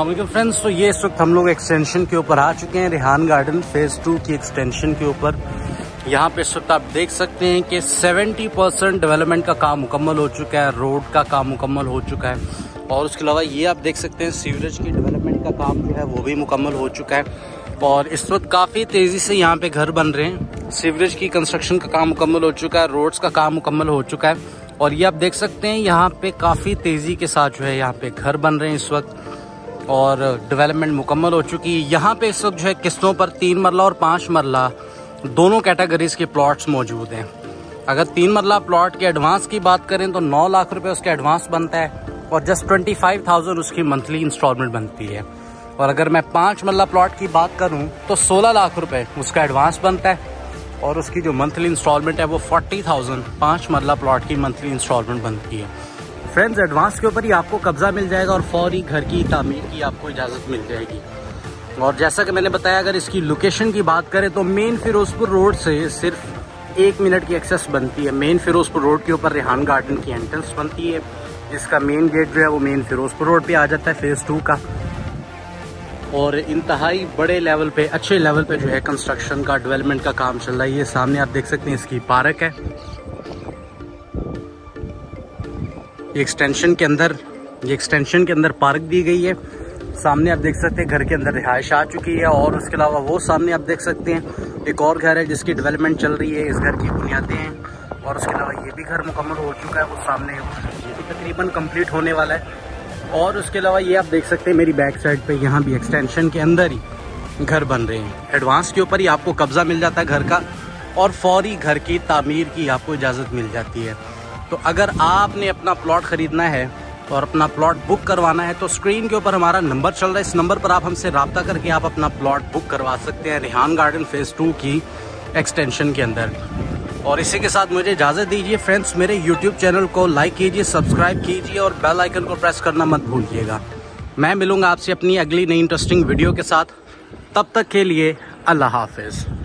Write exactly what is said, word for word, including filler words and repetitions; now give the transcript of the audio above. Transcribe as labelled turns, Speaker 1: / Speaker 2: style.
Speaker 1: अस्सलाम वालेकुम फ्रेंड्स। तो ये इस वक्त हम लोग एक्सटेंशन के ऊपर आ चुके हैं, रेहान गार्डन फेज़ टू की एक्सटेंशन के ऊपर। यहाँ पे इस वक्त आप देख सकते हैं कि सत्तर परसेंट डेवलपमेंट का काम मुकम्मल हो चुका है, रोड का काम मुकम्मल हो चुका है और उसके अलावा ये आप देख सकते हैं सीवरेज की डेवलपमेंट का काम जो है वो भी मुकम्मल हो चुका है। और इस वक्त काफ़ी तेज़ी से यहाँ पे घर बन रहे हैं। सीवरेज की कंस्ट्रक्शन का काम मुकम्मल हो चुका है, रोड्स का काम मुकम्मल हो चुका है और ये आप देख सकते हैं यहाँ पे काफ़ी तेज़ी के साथ जो है यहाँ पे घर बन रहे हैं इस वक्त और डेवलपमेंट मुकम्मल हो चुकी है। यहाँ पे इस वक्त जो है किस्तों पर तीन मरला और पाँच मरला दोनों कैटेगरीज के प्लॉट्स मौजूद हैं। अगर तीन मरला प्लॉट के एडवांस की बात करें तो नौ लाख रुपए उसका एडवांस बनता है और जस्ट ट्वेंटी फाइव थाउजेंड उसकी मंथली इंस्टॉलमेंट बनती है। और अगर मैं पाँच मरला प्लॉट की बात करूं तो सोलह लाख रुपए उसका एडवांस बनता है और उसकी जो मंथली इंस्टॉलमेंट है वो फोर्टी थाउजेंड पाँच मरला प्लॉट की मंथली इंस्टॉलमेंट बनती है। फ्रेंड्स, एडवांस के ऊपर ही आपको कब्जा मिल जाएगा और फौरी घर की तामीर की आपको इजाज़त मिल जाएगी। और जैसा कि मैंने बताया, अगर इसकी लोकेशन की बात करें तो मेन फिरोजपुर रोड से सिर्फ एक मिनट की एक्सेस बनती है। मेन फिरोजपुर रोड के ऊपर रेहान गार्डन की एंट्रेंस बनती है। इसका मेन गेट जो है वो मेन फिरोजपुर रोड पे आ जाता है फेज़ टू का और इंतहाई बड़े लेवल पे, अच्छे लेवल पे जो है कंस्ट्रक्शन का, डेवलपमेंट का काम चल रहा है। ये सामने आप देख सकते हैं इसकी पार्क है। ये एक्सटेंशन के अंदर ये एक्सटेंशन के अंदर पार्क दी गई है। सामने आप देख सकते हैं घर के अंदर रिहाइश आ चुकी है और उसके अलावा वो सामने आप देख सकते हैं एक और घर है जिसकी डेवलपमेंट चल रही है। इस घर की बुनियादें हैं और उसके अलावा ये भी घर मुकम्मल हो चुका है। वो सामने ये भी तकरीबन कंप्लीट होने वाला है। और उसके अलावा ये आप देख सकते हैं मेरी बैक साइड पे यहाँ भी एक्सटेंशन के अंदर ही घर बन रहे हैं। एडवांस के ऊपर ही आपको कब्जा मिल जाता है घर का और फौरी घर की तामीर की आपको इजाज़त मिल जाती है। तो अगर आपने अपना प्लॉट ख़रीदना है और अपना प्लॉट बुक करवाना है तो स्क्रीन के ऊपर हमारा नंबर चल रहा है। इस नंबर पर आप हमसे रब्ता करके आप अपना प्लॉट बुक करवा सकते हैं रेहान गार्डन फेज़ टू की एक्सटेंशन के अंदर। और इसी के साथ मुझे इजाज़त दीजिए फ्रेंड्स। मेरे यूट्यूब चैनल को लाइक कीजिए, सब्सक्राइब कीजिए और बेल आइकन को प्रेस करना मत भूलिएगा। मैं मिलूँगा आपसे अपनी अगली नई इंटरेस्टिंग वीडियो के साथ। तब तक के लिए अल्लाह हाफिज़।